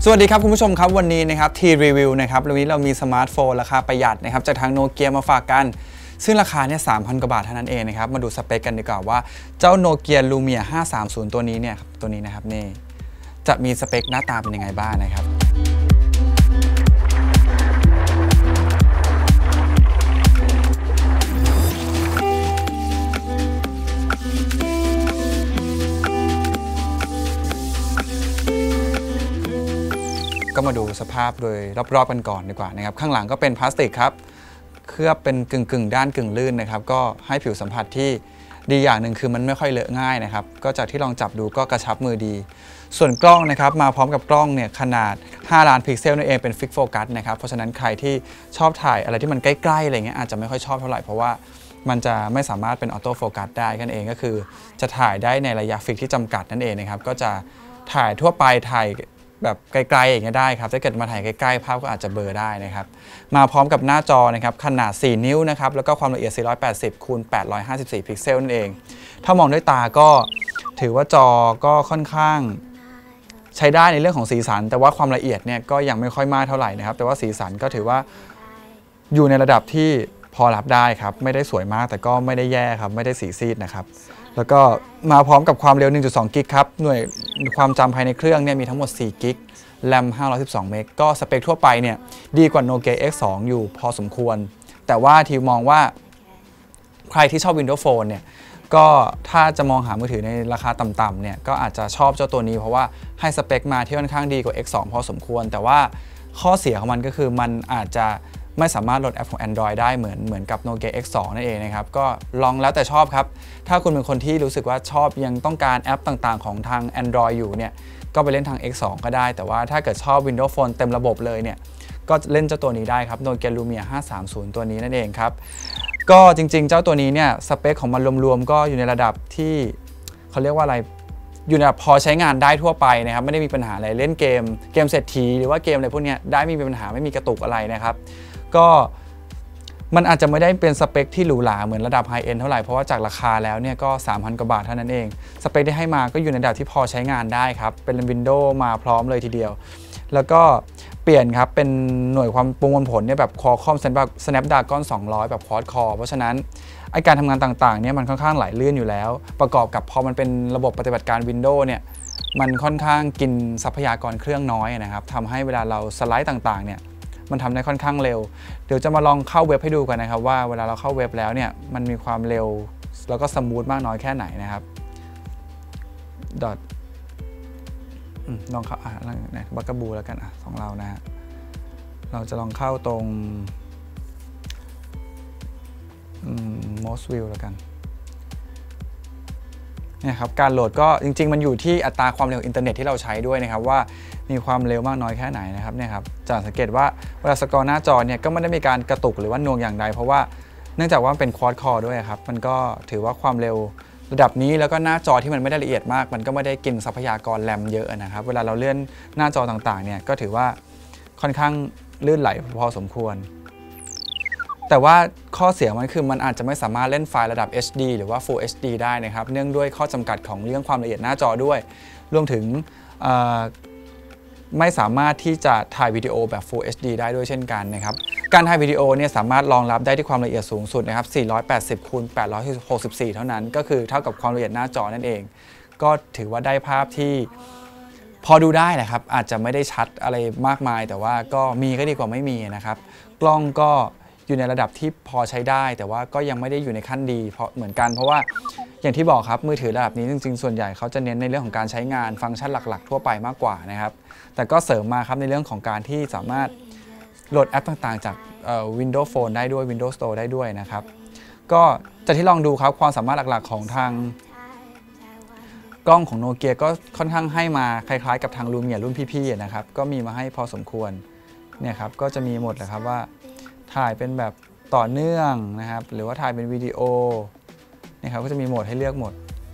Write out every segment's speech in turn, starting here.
สวัสดีครับคุณผู้ชมครับวันนี้นะครับทีรีวิวนะครับวันนี้เรามีสมาร์ทโฟนราคาประหยัดนะครับจากทางโนเกียมาฝากกันซึ่งราคาเนี่ย 3,000 กว่าบาทเท่านั้นเองนะครับมาดูสเปคกันดีกว่าว่าเจ้าโนเกียลูเมีย530ตัวนี้เนี่ยตัวนี้นะครับนี่จะมีสเปคหน้าตาเป็นยังไงบ้างนะครับก็มาดูสภาพโดยรอบๆกันก่อนดีกว่านะครับข้างหลังก็เป็นพลาสติกครับเคลือบเป็นกึ่งด้านกึ่งลื่นนะครับก็ให้ผิวสัมผัสที่ดีอย่างหนึ่งคือมันไม่ค่อยเลอะง่ายนะครับก็จากที่ลองจับดูก็กระชับมือดีส่วนกล้องนะครับมาพร้อมกับกล้องเนี่ยขนาด5ล้านพิกเซลนั่นเองเป็นฟิกโฟกัสนะครับเพราะฉะนั้นใครที่ชอบถ่ายอะไรที่มันใกล้ๆอะไรเงี้ยอาจจะไม่ค่อยชอบเท่าไหร่เพราะว่ามันจะไม่สามารถเป็นออโต้โฟกัสได้นั่นเองก็คือจะถ่ายได้ในระยะฟิกที่จำกัดนั่นเองนะครับก็จะถ่ายทั่วไปถ่ายแบบไกลๆอย่างเงี้ยได้ครับถ้าเกิดมาถ่ายใกล้ๆภาพก็อาจจะเบลอได้นะครับมาพร้อมกับหน้าจอนะครับขนาด4นิ้วนะครับแล้วก็ความละเอียด480 คูณ 854 พิกเซลนั่นเองถ้ามองด้วยตาก็ถือว่าจอก็ค่อนข้างใช้ได้ในเรื่องของสีสันแต่ว่าความละเอียดเนี่ยก็ยังไม่ค่อยมากเท่าไหร่นะครับแต่ว่าสีสันก็ถือว่าอยู่ในระดับที่พอรับได้ครับไม่ได้สวยมากแต่ก็ไม่ได้แย่ครับไม่ได้สีซีดนะครับแล้วก็มาพร้อมกับความเร็ว 1.2 กิกครับหน่วยความจำภายในเครื่องเนี่ยมีทั้งหมด4กิกแรม512เมกก็สเปคทั่วไปเนี่ยดีกว่า Nokia X2 อยู่พอสมควรแต่ว่าที่มองว่าใครที่ชอบ Windows Phone เนี่ยก็ถ้าจะมองหามือถือในราคาต่ำๆเนี่ยก็อาจจะชอบเจ้าตัวนี้เพราะว่าให้สเปคมาที่ค่อนข้างดีกว่า X2 พอสมควรแต่ว่าข้อเสียของมันก็คือมันอาจจะไม่สามารถโหลดแอปของ Android ได้เหมือนกับ Nokia X2 นั่นเองนะครับก็ลองแล้วแต่ชอบครับถ้าคุณเป็นคนที่รู้สึกว่าชอบยังต้องการแอปต่างๆของทาง Android อยู่เนี่ยก็ไปเล่นทาง X2 ก็ได้แต่ว่าถ้าเกิดชอบ Windows Phone เต็มระบบเลยเนี่ยก็เล่นเจ้าตัวนี้ได้ครับ Nokia Lumia 530 ตัวนี้นั่นเองครับก็จริงๆเจ้าตัวนี้เนี่ยสเปคของมันรวมๆก็อยู่ในระดับที่เขาเรียกว่าอะไรอยู่ในระดับพอใช้งานได้ทั่วไปนะครับไม่ได้มีปัญหาอะไรเล่นเกมเศรษฐีหรือว่าเกมอะไรพวกนี้ได้ไม่มีปัญหาไม่มีกระตุกอะไรนะครับก็มันอาจจะไม่ได้เป็นสเปคที่หรูหราเหมือนระดับไฮเอ็นเท่าไหร่เพราะว่าจากราคาแล้วเนี่ยก็ 3,000 กว่าบาทเท่านั้นเองสเปคที่ให้มาก็อยู่ในระดับที่พอใช้งานได้ครับเป็น Windows มาพร้อมเลยทีเดียวแล้วก็เปลี่ยนครับเป็นหน่วยความประมวลผลเนี่ยแบบ Qualcomm Snapdragon 200 แบบ Quad Core เพราะฉะนั้นไอการทำงานต่างๆเนี่ยมันค่อนข้างไหลลื่นอยู่แล้วประกอบกับพอมันเป็นระบบปฏิบัติการ Windows เนี่ยมันค่อนข้างกินทรัพยากรเครื่องน้อยนะครับทำให้เวลาเราสไลด์ต่างๆเนี่ยมันทำได้ค่อนข้างเร็วเดี๋ยวจะมาลองเข้าเว็บให้ดูกันนะครับว่าเวลาเราเข้าเว็บแล้วเนี่ยมันมีความเร็วแล้วก็สมูทมากน้อยแค่ไหนนะครับลองเข้าบักกะบูแล้วกันของเรานะฮะเราจะลองเข้าตรงmost view แล้วกันเนี่ยครับการโหลดก็จริงๆมันอยู่ที่อัตราความเร็วอินเทอร์เน็ตที่เราใช้ด้วยนะครับว่ามีความเร็วมากน้อยแค่ไหนนะครับเนี่ยครับจะสังเกตว่าเวลาสกอร์หน้าจอเนี่ยก็ไม่ได้มีการกระตุกหรือว่าหน่วงอย่างใดเพราะว่าเนื่องจากว่าเป็น Quad Core ด้วยครับมันก็ถือว่าความเร็วระดับนี้แล้วก็หน้าจอที่มันไม่ได้ละเอียดมากมันก็ไม่ได้กินทรัพยากรแรมเยอะนะครับเวลาเราเลื่อนหน้าจอต่างๆเนี่ยก็ถือว่าค่อนข้างลื่นไหลพอสมควรแต่ว่าข้อเสียมันคือมันอาจจะไม่สามารถเล่นไฟล์ระดับ HD หรือว่า Full HD ได้นะครับเนื่องด้วยข้อจำกัดของเรื่องความละเอียดหน้าจอด้วยรวมถึงไม่สามารถที่จะถ่ายวิดีโอแบบ Full HD ได้ด้วยเช่นกันนะครับการถ่ายวิดีโอเนี่ยสามารถรองรับได้ที่ความละเอียดสูงสุดนะครับ480 คูณ 864เท่านั้นก็คือเท่ากับความละเอียดหน้าจอนั่นเองก็ถือว่าได้ภาพที่พอดูได้นะครับอาจจะไม่ได้ชัดอะไรมากมายแต่ว่าก็มีก็ดีกว่าไม่มีนะครับกล้องก็อยู่ในระดับที่พอใช้ได้แต่ว่าก็ยังไม่ได้อยู่ในขั้นดีเพราะเหมือนกันเพราะว่าอย่างที่บอกครับมือถือระดับนี้จริงๆส่วนใหญ่เขาจะเน้นในเรื่องของการใช้งานฟังก์ชันหลักๆทั่วไปมากกว่านะครับแต่ก็เสริมมาครับในเรื่องของการที่สามารถโหลดแอปต่างๆจาก Windows Phone ได้ด้วย Windows Store ได้ด้วยนะครับก็จะที่ลองดูครับความสามารถหลักๆของทางกล้องของโนเกียก็ค่อนข้างให้มาคล้ายๆกับทางลูเมียรุ่นพี่ๆนะครับก็มีมาให้พอสมควรเนี่ยครับก็จะมีหมดเลยครับว่าถ่ายเป็นแบบต่อเนื่องนะครับหรือว่าถ่ายเป็นวิดีโอนี่ครับก็จะมีโหมดให้เลือกหมด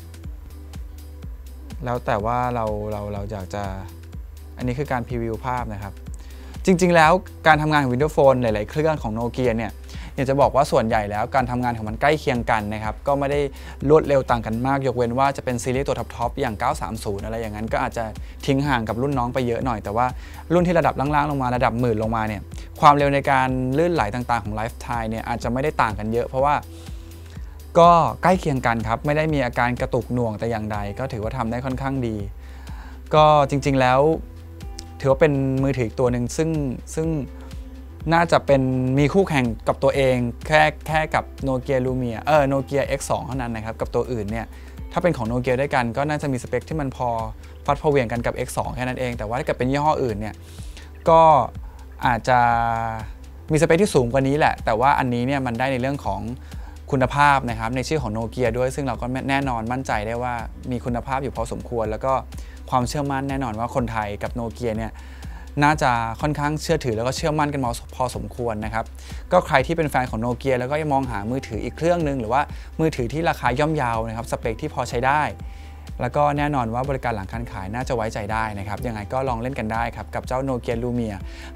แล้วแต่ว่าเราอยากจะอันนี้คือการพรีวิวภาพนะครับจริงๆแล้วการทำงานของ Windows Phone หลายๆเครื่องของโนเกียเนี่ยอยากจะบอกว่าส่วนใหญ่แล้วการทำงานของมันใกล้เคียงกันนะครับก็ไม่ได้รวดเร็วต่างกันมากยกเว้นว่าจะเป็นซีรีส์ตัวท็อปอย่าง930อะไรอย่างนั้นก็อาจจะทิ้งห่างกับรุ่นน้องไปเยอะหน่อยแต่ว่ารุ่นที่ระดับล่างๆลงมาระดับหมื่นลงมาเนี่ยความเร็วในการลื่นไหลต่างๆของไลฟ์ไทม์เนี่ยอาจจะไม่ได้ต่างกันเยอะเพราะว่าก็ใกล้เคียงกันครับไม่ได้มีอาการกระตุกหน่วงแต่อย่างใดก็ถือว่าทำได้ค่อนข้างดีก็จริงๆแล้วถือว่าเป็นมือถืออีกตัวหนึ่งซึ่งน่าจะเป็นมีคู่แข่งกับตัวเองแค่กับ Nokia Lumia Nokia X2 เท่านั้นนะครับกับตัวอื่นเนี่ยถ้าเป็นของ Nokia ด้วยกันก็น่าจะมีสเปคที่มันพอฟัดพอเหวี่ยงกันกับ X2 แค่นั้นเองแต่ว่าถ้าเกิดเป็นยี่ห้ออื่นเนี่ยก็อาจจะมีสเปคที่สูงกว่านี้แหละแต่ว่าอันนี้เนี่ยมันได้ในเรื่องของคุณภาพนะครับในชื่อของ Nokia ด้วยซึ่งเราก็แน่นอนมั่นใจได้ว่ามีคุณภาพอยู่พอสมควรแล้วก็ความเชื่อมั่นแน่นอนว่าคนไทยกับ Nokia เนี่ยน่าจะค่อนข้างเชื่อถือแล้วก็เชื่อมั่นกันมาพอสมควรนะครับก็ใครที่เป็นแฟนของ Nokia แล้วก็ยังมองหามือถืออีกเครื่องนึงหรือว่ามือถือที่ราคาย่อมเยานะครับสเปคที่พอใช้ได้แล้วก็แน่นอนว่าบริการหลังการขายน่าจะไว้ใจได้นะครับยังไงก็ลองเล่นกันได้ครับกับเจ้า Nokia Lumia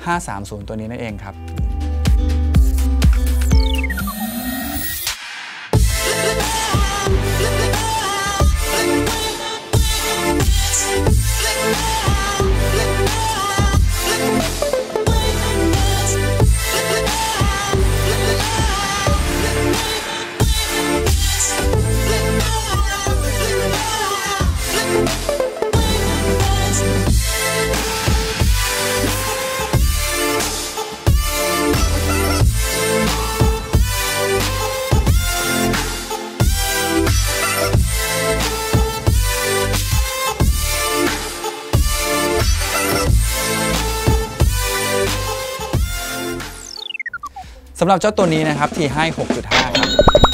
530 ตัวนี้นั่นเองครับสำหรับเจ้าตัวนี้นะครับที่ให้ 6.5 ครับ